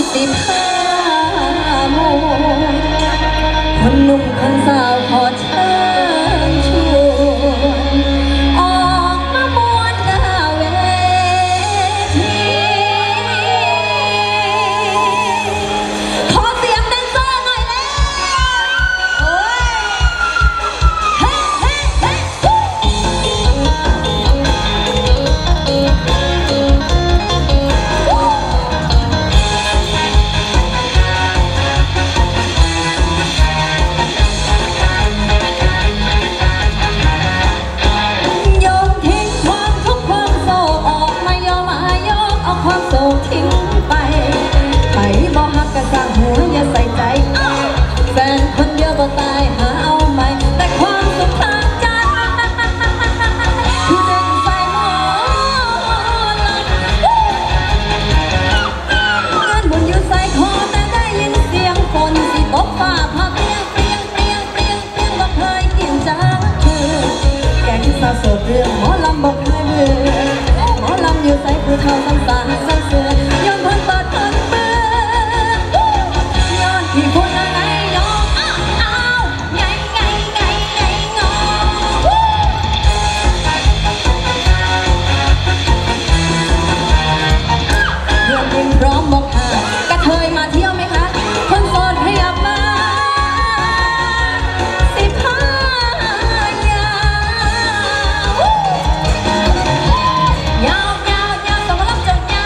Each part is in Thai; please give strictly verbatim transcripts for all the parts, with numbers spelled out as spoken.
สิบห้าโมงคนหนุ่มคนสาวขอเชิญชวนออกมามวนหน้าเวทีขอเสียงแดนเซอร์หน่อยแล้วโอ้ยเฮ้เฮ้เฮ้ทิ้งไปไปบ่ฮักกะสร้างหัวอย่าใส่ใจแฟนคนเดียวบ่ตายหาเอาใหม่แต่ความสุขทางใจคือเด็กใส่หมอลำเงินบุญอยู่ใส่คอแต่ได้ยินเสียงฝนสิตกฟ้าผ่าเปรี้ยงเปรี้ยงเปรี้ยงเปรี้ยงเปรี้ยงบ่เคยกินจ้าคือแกงสาวโสดเรื่องหมอลำบ่เคยเบื่อหมอลำอยู่ใส่ผู้เฒ่าซ้ำตาซ้ำเสือย้อนเพิ่นเปิดเพิ่นเบื่อย้อนที่คนละไงน้องอ้าวอ้าวไงไงไงไงงอเพื่อนเพิ่งพร้อมบอกหากระเทยมาเที่ยวไหมคะคนโสดขยับมาสิบห้ายาวยาวยาวยาวสมรภูมิจดยาว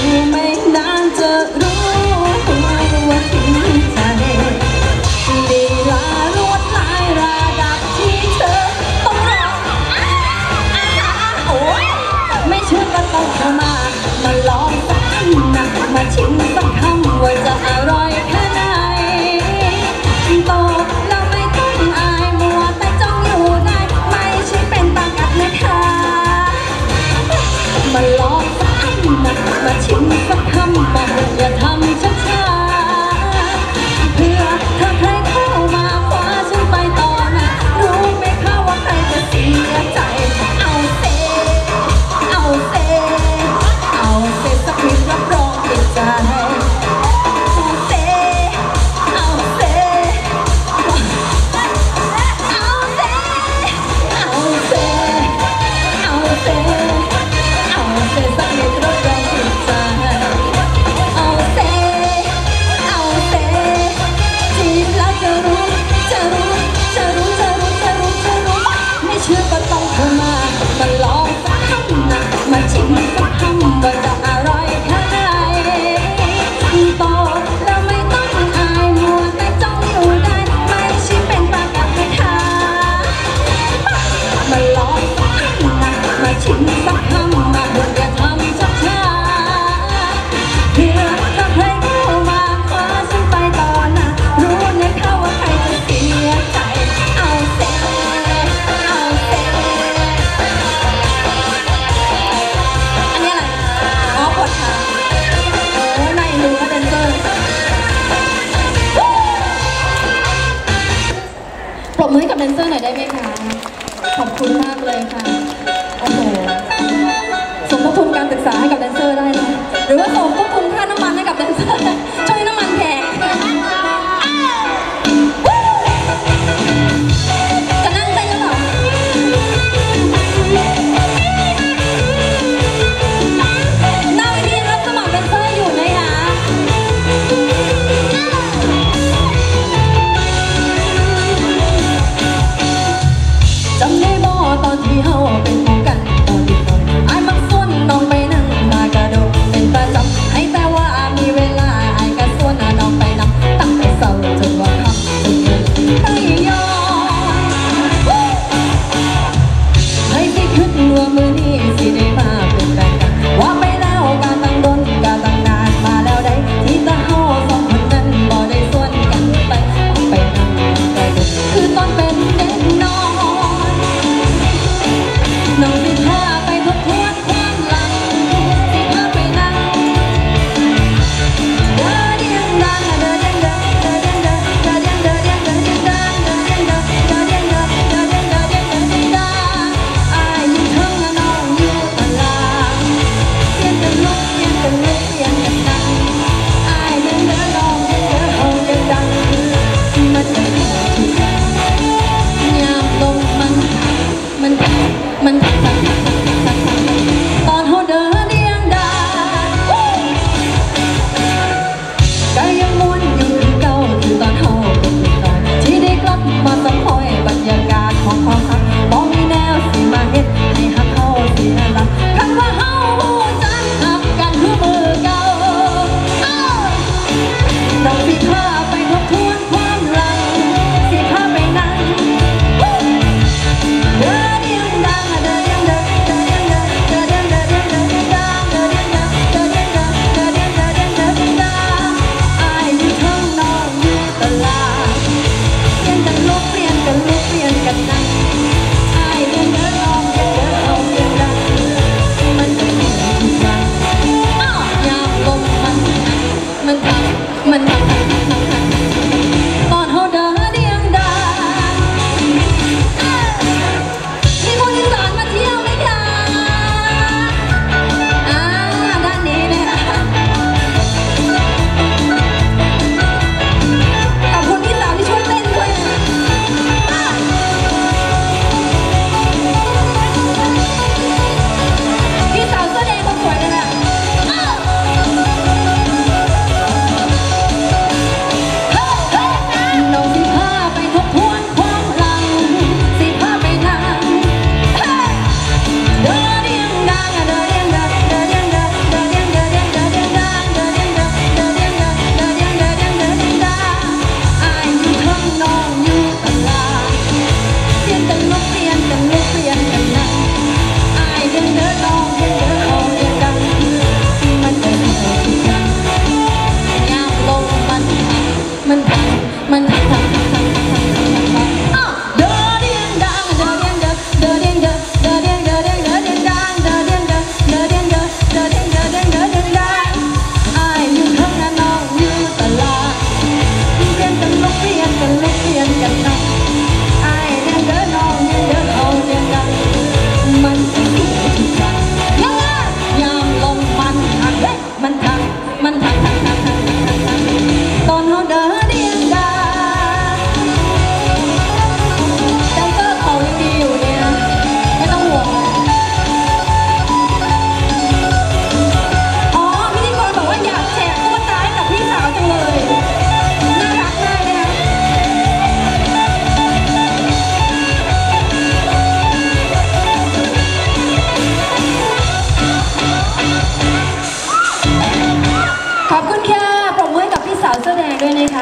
อยู่ไม่นานจะรู้ว่าทิ้งใจลีลาลวดลายระดับที่เธอต้องรอโอ้ยไม่เชื่อก็ต้องเข้ามามาลองสักคำนะมาชิมสักคำว่าจะอร่อยแค่ไหนโตแล้วไม่ต้องอายมัวแต่จ้องอยู่ได้ไม่ใช่เป็นปากกัดนะคะมาลองสักคำนะมาชิมสักคำบอกอย่าทำช้าๆเพื่อถ้าใครเข้ามาคว้าฉันไปต่อนะรู้ไหมคะว่าใครจะเสียใจเอาเซเอาเซเอาเซสักนิดรับรองติดใจเอาเซเอาเซเอาเซเอาเซเอาเซเอาเซสักนิดรับรองติดใจเอาเซเอาเซจีบแล้วจะรู้จะรู้จะรู้จะรู้จะรู้จะรู้ไม่เชื่อก็ต้องเข้ามามาลองสักคำนะมาชิมสักคำว่าจะอร่อยแค่ไหนโตแล้วไม่ต้องอายมัวแต่จ้องอยู่ได้ไม่ใช่เป็นปากกัดนะคะมาลองสักคำนะมาชิมสักคำมาบนอย่าทำช้าๆเพื่อถ้าใครเข้ามาคว้าฉันไปต่อนะรู้นะคะว่าใครจะเสียใจเอาเซเอาเซอันนี้อะไรอ๋อปวดขาโอ้ในรู้ว่าแดนเซอร์ปรบมือให้กับแดนเซอร์หน่อยได้ไหมคะขอบคุณมากเลยค่ะโอ้โหสมทบทุนการศึกษาให้กับแดนเซอร์ได้เลยหรือว่าสมทบทุนค่าน้ำมันให้กับแดนเซอร์ช่วยน้ำมันแพงจะนั่งเต้นหรือเปล่าหน้าเวทีรับสมัครแดนเซอร์อยู่นะคะจำได้บ่ตอนที่เฮาเป็นคู่กันตอนที่น้องอายมักส่วนน้องไปนั่งมากระโดดเป็นประจำให้เดิน